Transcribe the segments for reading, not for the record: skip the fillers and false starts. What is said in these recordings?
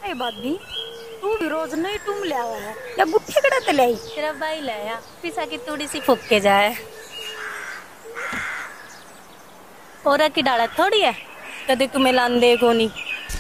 ए भाभी तू भी रोज नहीं तुम ले आवा है या बुट्ठी कड़ा ते ले तेरा भाई लाया पिसा की थोड़ी सी फूक के जाए और की डाला थोड़ी है कदे तुम्हें लांदे को नहीं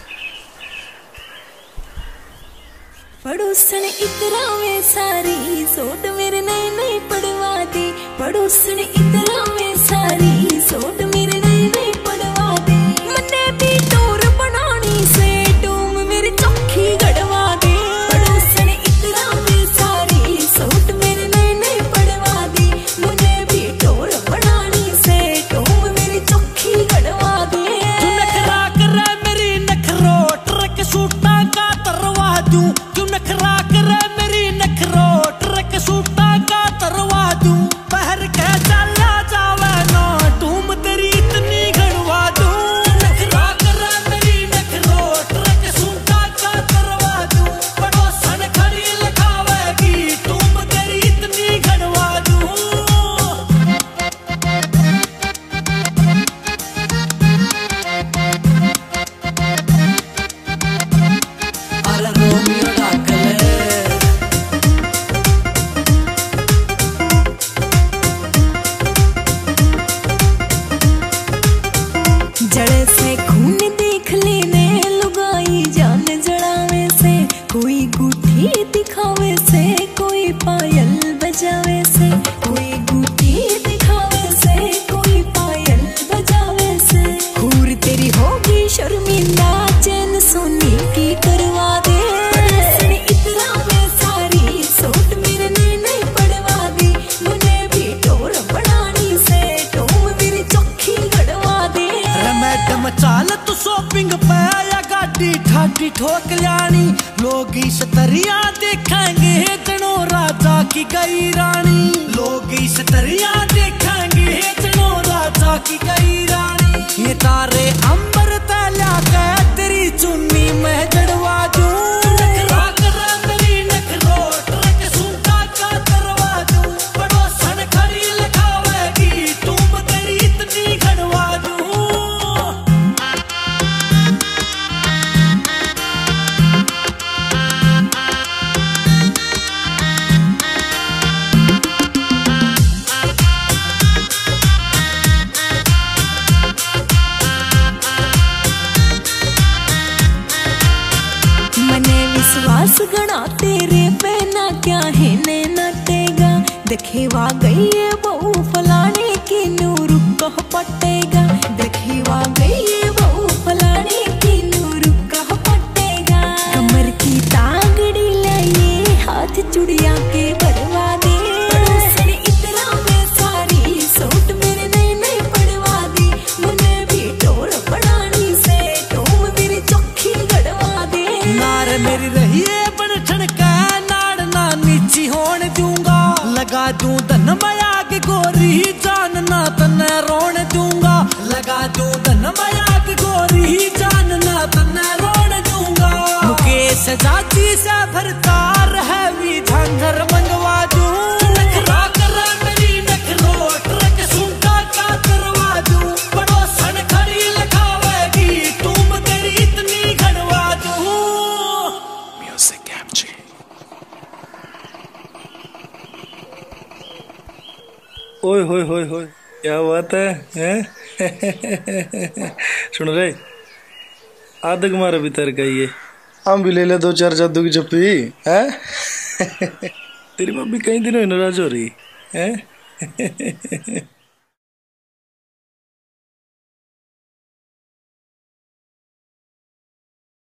पड़ोसन इतरा में सारी सोट मेरे नए नए पड़वा दी पड़ोसन इतरा में सारी सोट मेरे नए नए पड़वा दे मन्ने भी टोर बनानी से टूम मेरी चौखी गड़वा दे पड़ोसन इतरा में सारी सोट मेरे नए नए पड़वा दी मुझे भी टोर बनानी से टूम मेरी चौखी गड़वा दे तू नखरा करे मेरी नखरो ट्रक सूटा का तरवा दूं नखरा करे मेरी नखरो ट्रक सूटा का तरवा दूं पहर के चला जावे ना तुम तेरी इतनी घड़वा दूं नखरा करे मेरी नखरो ट्रक सूटा का तरवा दूं पड़ोसन खड़ी लिखावेगी तुम तेरी इतनी घड़वा दूं अरे रोमियो जड़े से खून देख लेने लुगाई जान जड़ावे से कोई गुठी दिखावे से कोई पायल बजावे से कोई गुठी दिखावे से कोई पायल बजावे से हूर तेरी होगी शर्मिंदा चैन सोनी की करवा दे इतना में सारी सोट मेरे नए नए पड़वा दी मुझे भी टोर बनानी से टोम मेरी चौखी गड़वा दे मैडम चाल तू शॉपिंग पे या गाड़ी ठाटी ठोक लानी लोग इस तरिया देखेंगे जनो राजा की गई रानी लोग इस तरिया देखेंगे जनो राजा की गई रानी ये तारे अंबर तला के तेरी चुन्नी में जड़वा दूं नखरा करे मेरी नखरो ट्रक सूटा का तरवा दूं पड़ोसन खड़ी लिखावेगी तुम तेरी इतनी घड़वा दूं मने विश्वास गणा तेरे पे ना क्या है ने नटेगा देखेवा गई है बहु फलाने की नूर कह पटेगा देखेवा गई है बहु फलाने की नूर कह पटेगा कमर की तागड़ी लाइए हाथ चुड़िया के भरवा दे पड़ोसन इतना में सारी सोट मेरे नए नए पड़वा दी मुझे भी टोर बनानी से टोम मेरी चौखी गड़वा दे नार मेरी रहिए बड़ ठणका नाड़ ना नीची होने दूंगा लगा दूं धन माया की गोरी जान ना तने रोने दूंगा लगा दूं धन माया की गोरी जान ना तने रोने दूंगा मुकेश जाची से भरतार है भी झांझर मंगवा दूं नखरा करे मेरी नखरो ट्रक सूटा का करवा दूं पड़ोसन खड़ी लिखावेगी तुम तेरी इतनी घड़वा दूं म्यूजिक एमजी ओए होए होए होए क्या बात है हैं? सुन रहे आदक मारा भीतर का ये हम भी ले ले 2-4 जादू की जप्पी है तेरी मम्मी कई दिनों नाराज हो रही है